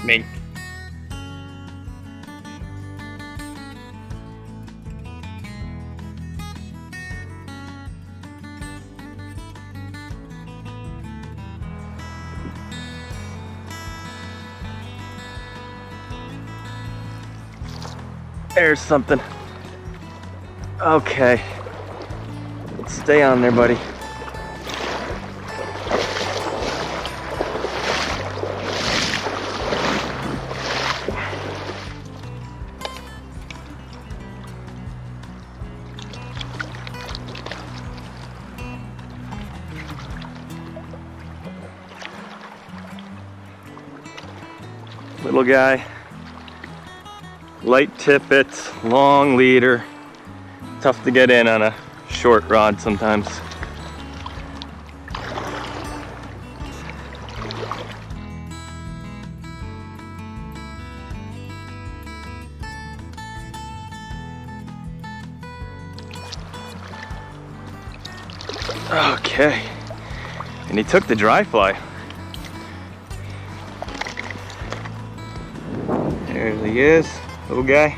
Me. There's something. Okay. Stay on there, buddy. Little guy. Light tippets, long leader. Tough to get in on a short rod sometimes. Okay, and he took the dry fly. There he is, little guy.